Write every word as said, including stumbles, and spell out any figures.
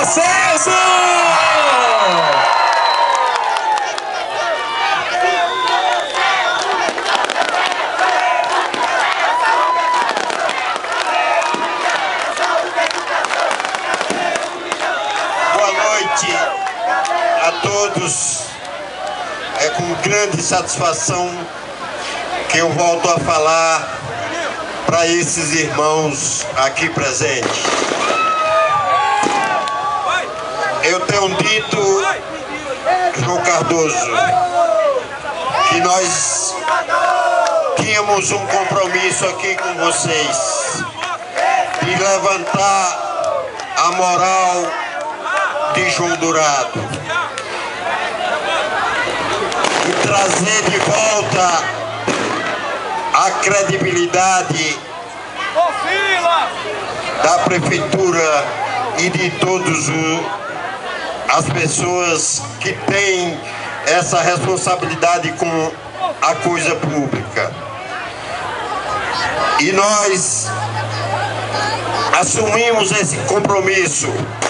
Acesso! Boa noite a todos. É com grande satisfação que eu volto a falar para esses irmãos aqui presentes. Eu tenho dito, João Cardoso, que nós tínhamos um compromisso aqui com vocês de levantar a moral de João Dourado e trazer de volta a credibilidade da prefeitura e de todas as pessoas que têm essa responsabilidade com a coisa pública. E nós assumimos esse compromisso